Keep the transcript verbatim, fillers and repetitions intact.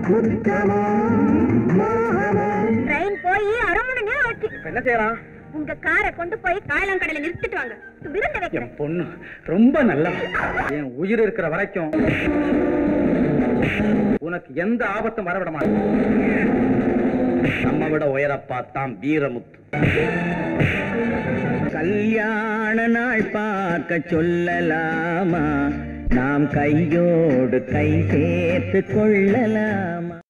Train போய் அரை மணி நேரம் ஆச்சு. என்ன செய்யலாம்? உங்க காரை கொண்டு போய் காயலாங்கடையில நிறுத்திட்டு வாங்க. விருந்து வைக்கிறேன். பொண்ணு ரொம்ப நல்லா. என் உயிர் இருக்கிற வரைக்கும் உனக்கு எந்த ஆபத்தும் வரவிட மாட்டேன். நம்ம விட உயரப்பாத்தான் வீரமுத்து. கல்யாண நாள் பார்க்க சொல்லலாமா? நாம் கையோடு கை சேர்த்து கொள்ளலாமா?